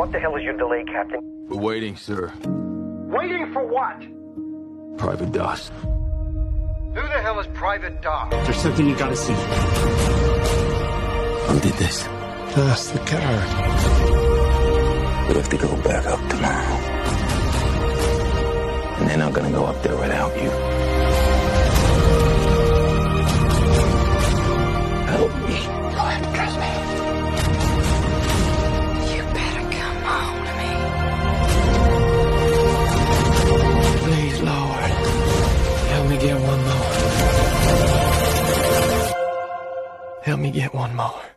What the hell is your delay, Captain? We're waiting, sir. Waiting for what? Private Doss. Who the hell is Private Doss? There's something you gotta see. Who did this? That's the car. We have to go back up tomorrow. And they're not gonna go up there without you. Help me. You'll have to trust me. You better come home to me. Please, Lord. Help me get one more. Help me get one more.